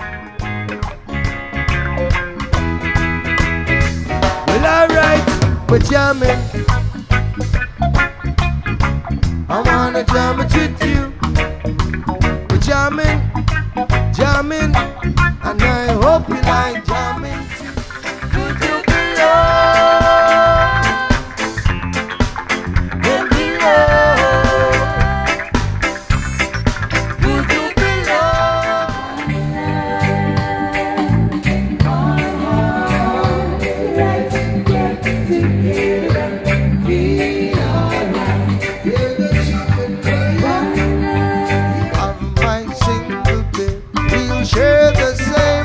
Well, alright, we're jamming. I wanna jam it with you. We're jamming, jamming, and I hope you like jamming too. Could you be lost in the love? Could you be lost? Let's get together, feel alright. Hear the children cry. On my single bed, we'll share the same.